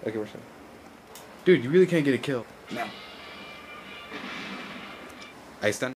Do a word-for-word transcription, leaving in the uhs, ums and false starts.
Okay, we're set. Dude, you really can't get a kill. No. Ice stun.